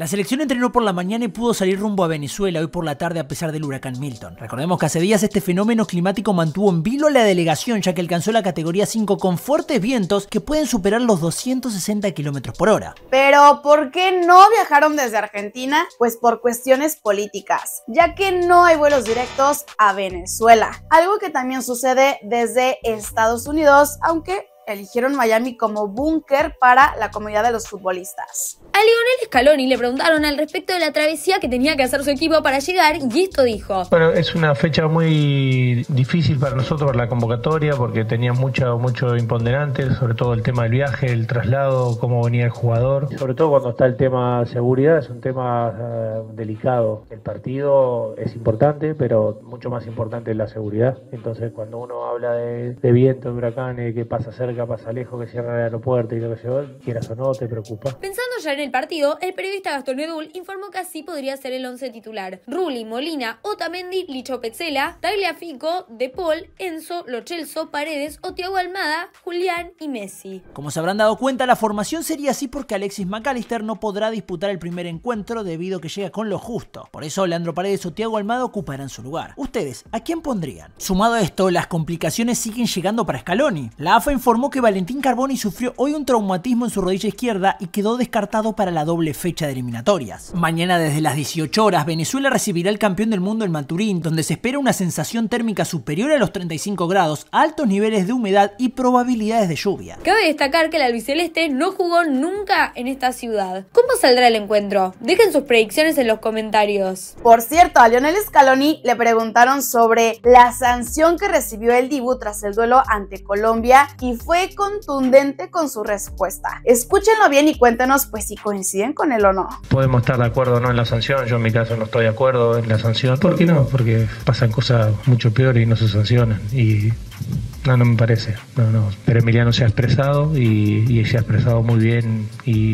La selección entrenó por la mañana y pudo salir rumbo a Venezuela hoy por la tarde a pesar del huracán Milton. Recordemos que hace días este fenómeno climático mantuvo en vilo a la delegación, ya que alcanzó la categoría 5 con fuertes vientos que pueden superar los 260 km/h. Pero ¿por qué no viajaron desde Argentina? Pues por cuestiones políticas, ya que no hay vuelos directos a Venezuela. Algo que también sucede desde Estados Unidos, aunque eligieron Miami como búnker para la comodidad de los futbolistas. A Lionel Scaloni le preguntaron al respecto de la travesía que tenía que hacer su equipo para llegar y esto dijo: Bueno, es una fecha muy difícil para nosotros, para la convocatoria, porque tenía mucho imponderante, sobre todo el tema del viaje, el traslado, cómo venía el jugador. Sobre todo cuando está el tema seguridad, es un tema delicado. El partido es importante, pero mucho más importante es la seguridad. Entonces, cuando uno habla de viento, de huracanes, que pasa cerca, pasa lejos, que cierra el aeropuerto y lo que sea, quieras o no, te preocupa. Pensando ya en el partido, el periodista Gastón Edul informó que así podría ser el 11 titular: Rulli, Molina, Otamendi, Licho Petzela, Tagliafico, De Paul, Enzo, Lo Celso, Paredes, Thiago Almada, Julián y Messi. Como se habrán dado cuenta, la formación sería así porque Alexis McAllister no podrá disputar el primer encuentro debido a que llega con lo justo. Por eso Leandro Paredes o Thiago Almada ocuparán su lugar. ¿Ustedes a quién pondrían? Sumado a esto, las complicaciones siguen llegando para Scaloni. La AFA informó que Valentín Carboni sufrió hoy un traumatismo en su rodilla izquierda y quedó descartado para la doble fecha de eliminatorias. Mañana desde las 18 horas, Venezuela recibirá al campeón del mundo en Maturín, donde se espera una sensación térmica superior a los 35 grados, altos niveles de humedad y probabilidades de lluvia. Cabe destacar que el albiceleste no jugó nunca en esta ciudad. ¿Cómo saldrá el encuentro? Dejen sus predicciones en los comentarios. Por cierto, a Lionel Scaloni le preguntaron sobre la sanción que recibió el Dibu tras el duelo ante Colombia y fue contundente con su respuesta. Escúchenlo bien y cuéntenos pues si coinciden con él o no. Podemos estar de acuerdo o no en la sanción. Yo en mi caso no estoy de acuerdo en la sanción. ¿Por qué no? Porque pasan cosas mucho peores y no se sancionan. Y no me parece. No. Pero Emiliano se ha expresado y se ha expresado muy bien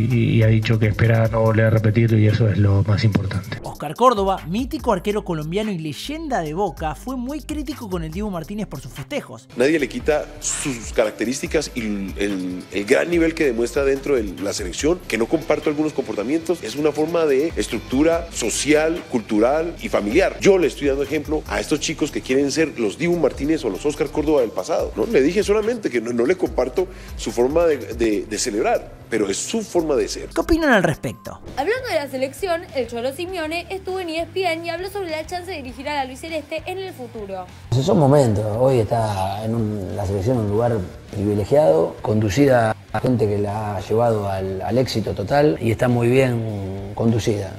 y ha dicho que espera no volver a repetirlo y eso es lo más importante. Oscar Córdoba, mítico arquero colombiano y leyenda de Boca, fue muy crítico con el Dibu Martínez por sus festejos. Nadie le quita sus características y el gran nivel que demuestra dentro de la selección, que no comparto algunos comportamientos, es una forma de estructura social, cultural y familiar. Yo le estoy dando ejemplo a estos chicos que quieren ser los Dibu Martínez o los Oscar Córdoba del pasado, ¿no? Le dije solamente que no le comparto su forma de celebrar, pero es su forma de ser. ¿Qué opinan al respecto? Hablando de la selección, el Cholo Simeone estuvo en ESPN y habló sobre la chance de dirigir a la albiceleste en el futuro. Son momentos. Hoy está la selección en un lugar privilegiado, conducida a gente que la ha llevado al éxito total y está muy bien conducida.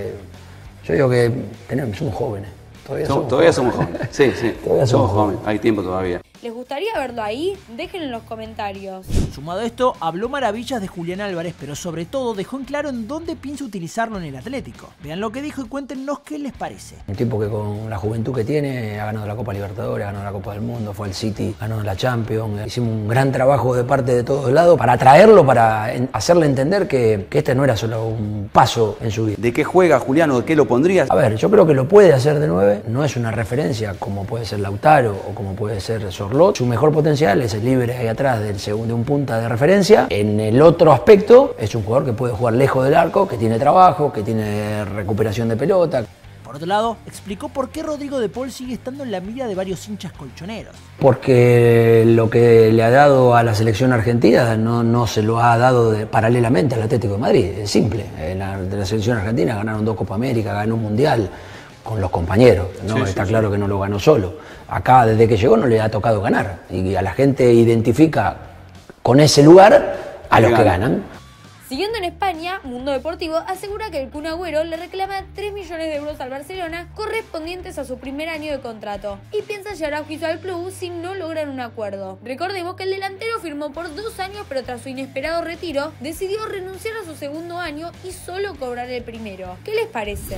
Yo digo que somos jóvenes. Todavía somos jóvenes. Sí. Todavía somos jóvenes. Hay tiempo todavía. ¿Les gustaría verlo ahí? Déjenlo en los comentarios. Sumado a esto, habló maravillas de Julián Álvarez, pero sobre todo dejó en claro en dónde piensa utilizarlo en el Atlético. Vean lo que dijo y cuéntenos qué les parece. Un tipo que con la juventud que tiene ha ganado la Copa Libertadores, ha ganado la Copa del Mundo, fue al City, ganó la Champions. Hicimos un gran trabajo de parte de todos lados para atraerlo, para hacerle entender que este no era solo un paso en su vida. ¿De qué juega Julián o de qué lo pondrías? A ver, yo creo que lo puede hacer de 9, no es una referencia como puede ser Lautaro o como puede ser Sorlot. Su mejor potencial es el libre ahí atrás de un punta de referencia. En el otro aspecto, es un jugador que puede jugar lejos del arco, que tiene trabajo, que tiene recuperación de pelota. Por otro lado, explicó por qué Rodrigo De Paul sigue estando en la mira de varios hinchas colchoneros. Porque lo que le ha dado a la selección argentina no se lo ha dado paralelamente al Atlético de Madrid. Es simple. De la selección argentina ganaron 2 Copa América, ganó un Mundial con los compañeros, ¿no? Está claro que no lo ganó solo. Acá, desde que llegó, no le ha tocado ganar. Y a la gente identifica con ese lugar a los que ganan. Siguiendo en España, Mundo Deportivo asegura que el Kun Agüero le reclama 3 millones de euros al Barcelona correspondientes a su primer año de contrato y piensa llevar a juicio al club si no logran un acuerdo. Recordemos que el delantero firmó por 2 años, pero tras su inesperado retiro decidió renunciar a su segundo año y solo cobrar el primero. ¿Qué les parece?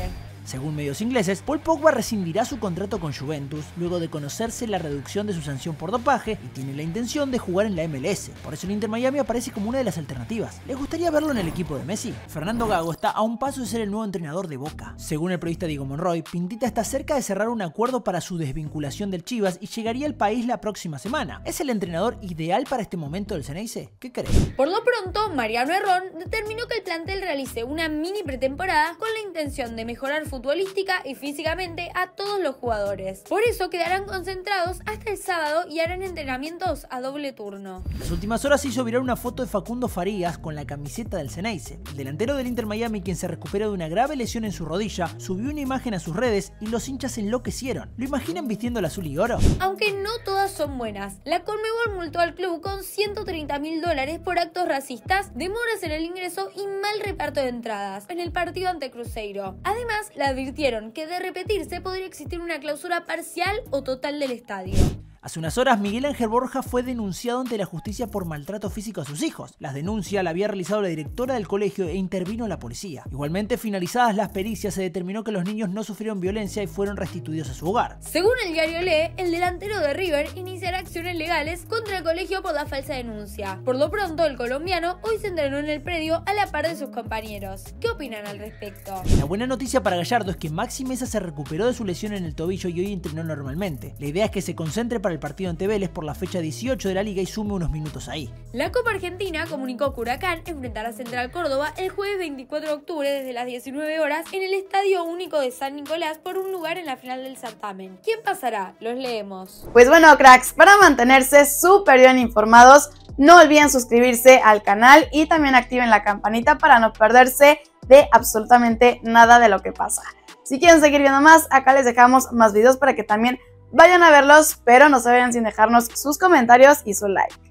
Según medios ingleses, Paul Pogba rescindirá su contrato con Juventus luego de conocerse la reducción de su sanción por dopaje y tiene la intención de jugar en la MLS. Por eso el Inter Miami aparece como una de las alternativas. ¿Les gustaría verlo en el equipo de Messi? Fernando Gago está a un paso de ser el nuevo entrenador de Boca. Según el periodista Diego Monroy, Pintita está cerca de cerrar un acuerdo para su desvinculación del Chivas y llegaría al país la próxima semana. ¿Es el entrenador ideal para este momento del Xeneize? ¿Qué creen? Por lo pronto, Mariano Herrón determinó que el plantel realice una mini pretemporada con la intención de mejorar futbolística y físicamente a todos los jugadores. Por eso quedarán concentrados hasta el sábado y harán entrenamientos a doble turno. En las últimas horas se hizo viral una foto de Facundo Farías con la camiseta del Xeneize. El delantero del Inter Miami, quien se recuperó de una grave lesión en su rodilla, subió una imagen a sus redes y los hinchas enloquecieron. ¿Lo imaginan vistiendo el azul y oro? Aunque no todas son buenas, la Conmebol multó al club con $130.000 por actos racistas, demoras en el ingreso y mal reparto de entradas en el partido ante Cruzeiro. Además, le advirtieron que de repetirse podría existir una clausura parcial o total del estadio. Hace unas horas, Miguel Ángel Borja fue denunciado ante la justicia por maltrato físico a sus hijos. Las denuncias la había realizado la directora del colegio e intervino la policía. Igualmente, finalizadas las pericias, se determinó que los niños no sufrieron violencia y fueron restituidos a su hogar. Según el diario Le, el delantero de River iniciará acciones legales contra el colegio por la falsa denuncia. Por lo pronto, el colombiano hoy se entrenó en el predio a la par de sus compañeros. ¿Qué opinan al respecto? La buena noticia para Gallardo es que Maxi Meza se recuperó de su lesión en el tobillo y hoy entrenó normalmente. La idea es que se concentre para el partido ante Vélez por la fecha 18 de la liga y sume unos minutos ahí. La Copa Argentina comunicó que Huracán enfrentará a Central Córdoba el jueves 24 de octubre desde las 19 horas en el Estadio Único de San Nicolás por un lugar en la final del certamen. ¿Quién pasará? Los leemos. Pues bueno, cracks, para mantenerse súper bien informados, no olviden suscribirse al canal y también activen la campanita para no perderse de absolutamente nada de lo que pasa. Si quieren seguir viendo más, acá les dejamos más videos para que también vayan a verlos, pero no se vayan sin dejarnos sus comentarios y su like.